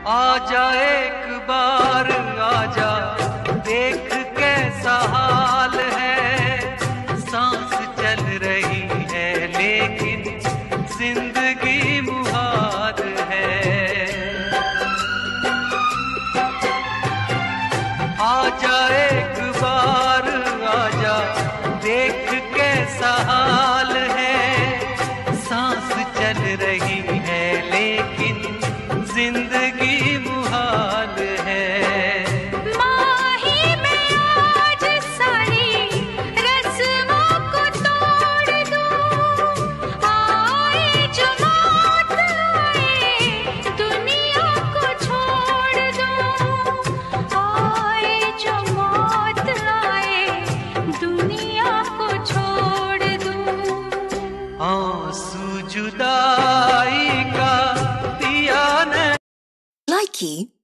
आजा एक बार आजा, देख कैसा हाल है। सांस चल रही है लेकिन जिंदगी मुहाल है। आजा एक बार आजा, देख कैसा हाल है। सांस चल रही है लेकिन जिंदगी मुहाल है। माही में आज सारी रस्मों को तोड़ दूं। आए जो मौत आए, दुनिया को छोड़ दूं। आए जो मौत आए, दुनिया को छोड़ दूं। आंसू जुदाई का पिया न Likey